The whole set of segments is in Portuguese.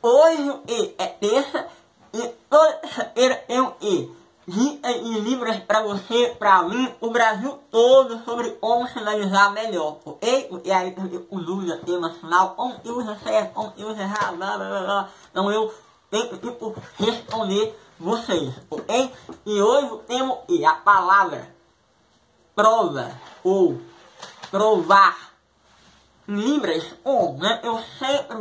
Hoje o E é terça e toda terça-feira tem o E. Dicas e livros para você, para mim, o Brasil todo sobre como finalizar melhor, ok? E aí também com dúvida, tema final, como eu uso certo, como eu uso errado, blá blá blá blá. Então eu tenho que tipo responder vocês, ok? E hoje o tema é a palavra prova ou provar. Libras, né? Eu sempre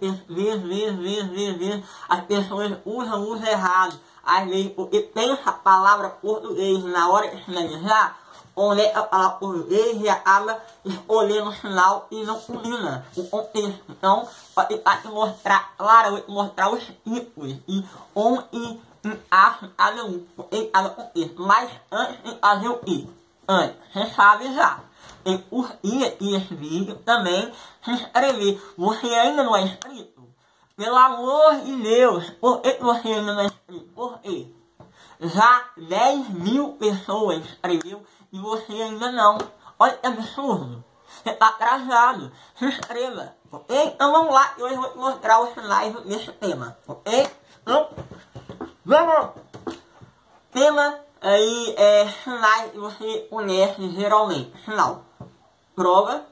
vejo, as pessoas usam errado. Às vezes, porque tem essa palavra português na hora de finalizar, onde a palavra português e acaba escolhendo o final e não combina o contexto. Então, para tentar te mostrar, claro, eu vou te mostrar os tipos e onde encaixa cada um, em cada contexto. Mas antes de fazer o que? Antes, você sabe já. Tem curtir aqui esse vídeo também, se inscrever. Você ainda não é inscrito? Pelo amor de Deus, por que você ainda não é inscrito? Por quê? Já 10.000 pessoas inscreveu e você ainda não. Olha que absurdo. Você está atrasado. Se inscreva, ok? Então vamos lá, hoje eu vou te mostrar os finais desse tema, ok? Então, vamos! Tema aí é finais que você conhece geralmente. Final. Prova.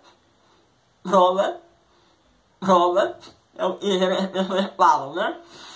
É o que as pessoas falam, né?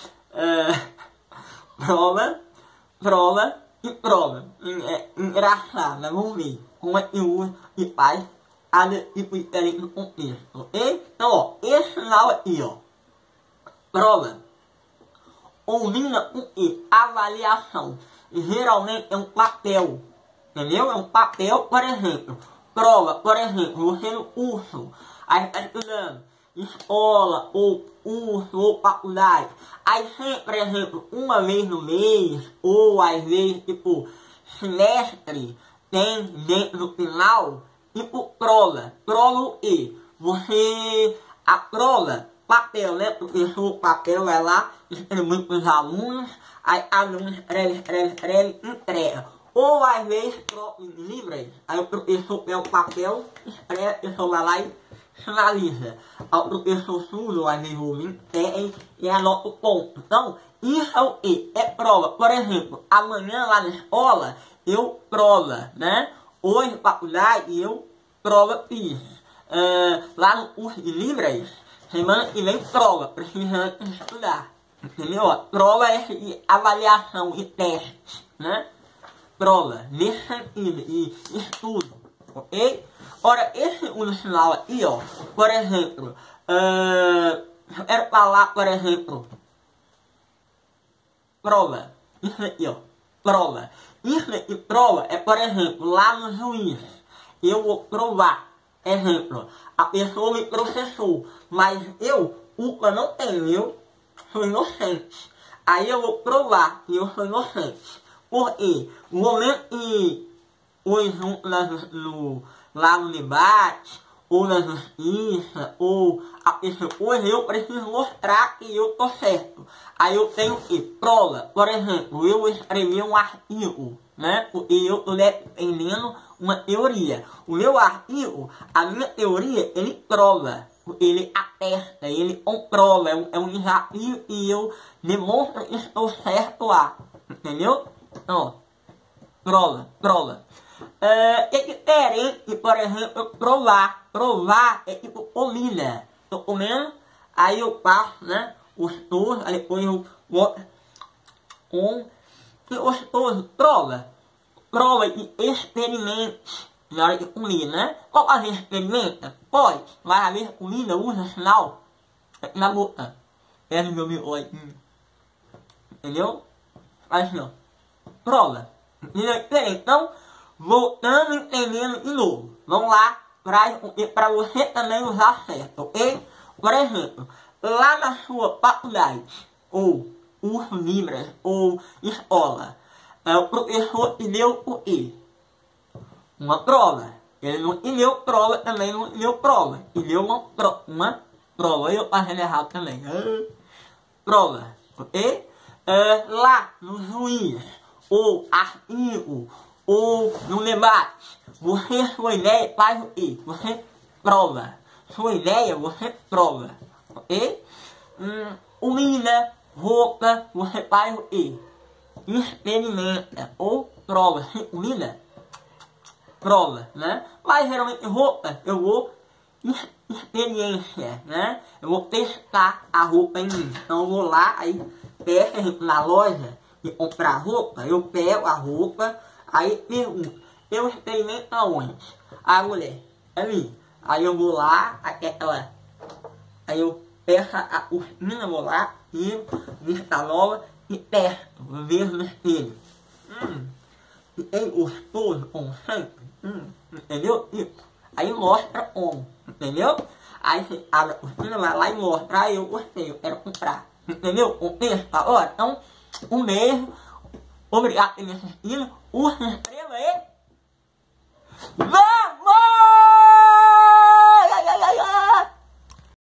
Prova e prova. É engraçado, né? Vamos ver como é que usa e faz cada tipo diferente no contexto, ok? Então, ó, esse final aqui, ó. Prova. Combina com que avaliação. Geralmente é um papel. Entendeu? É um papel, por exemplo. Prova, por exemplo, você no curso, aí está estudando, escola, ou curso, ou faculdade. Aí sempre, por exemplo, uma vez no mês, ou às vezes, tipo, semestre, tem dentro do final, tipo, prova. Prova o quê? Você aprova papel, né? Porque o papel vai lá, distribui para os alunos, aí alunos escreve, entrega. Ou às vezes troca em livros, aí o professor pega o papel, escreve, a pessoa vai lá e finaliza. Aí o professor surdo, às vezes o entrega e anota o ponto. Então, isso é o que? É prova. Por exemplo, amanhã lá na escola, eu prova, né? Hoje, faculdade, eu prova fiz. Lá no curso de Libras, semana que vem prova, precisa estudar. Entendeu? Prova é de avaliação e teste, né? Prova, nesse sentido, e estudo, ok? Ora, esse segundo sinal aqui, ó, por exemplo, eu quero falar, por exemplo, prova, isso aqui, ó, prova. Isso aqui, prova, é, por exemplo, lá no juiz, eu vou provar, exemplo, a pessoa me processou, mas culpa não tenho, eu sou inocente. Aí eu vou provar que eu sou inocente. Porque no momento que lá no debate, ou na justiça, ou a pessoa, eu preciso mostrar que eu tô certo. Aí eu tenho que prova. Por exemplo, eu escrevi um artigo, né? Porque eu estou defendendo uma teoria. O meu artigo, a minha teoria, ele prova. Ele atesta, ele comprova. É um desafio e eu demonstro que estou certo lá. Entendeu? Então, prova. É diferente, por exemplo, provar. Provar é tipo comida. Tô comendo, aí eu passo, né? Gostoso, aí depois eu boto que gostoso. Prova e experimente na hora de comer, né? Qual fazer experimenta? Pode, mas às vezes comida usa sinal na boca. Pega o meu miolinho. Entendeu? Faz assim, ó. Prova. Então, voltando entendendo de novo. Vamos lá, para você também usar certo, ok? Por exemplo, lá na sua faculdade, ou curso Libras, ou escola, o professor te deu o quê? Uma prova. Ele não te deu prova, também não te deu prova. Te deu uma prova. Eu fazendo errado também. Prova, ok? Lá no juiz, ou artigo, ou no debate, sua ideia faz o quê? Você prova. Sua ideia, você prova. Ok? comida, roupa, você faz o quê? Experimenta ou prova. Comida, prova, né? Mas geralmente roupa, eu vou experiência, né? Eu vou testar a roupa em mim. Então eu vou lá, aí peço na loja e comprar roupa, eu pego a roupa, aí pergunto, eu experimento aonde? A mulher, ali. Aí eu vou lá, aí eu peço a cortina, vou lá, tiro, vista nova e testo, vejo no espelho. É gostoso como sempre, entendeu? Isso. Aí mostra como, entendeu? Aí você abre a cortina, vai lá e mostra, aí eu gostei, eu quero comprar, entendeu? O texto, tá? Ó, então, um beijo, obrigado por me assistindo, se inscreva aí, vai!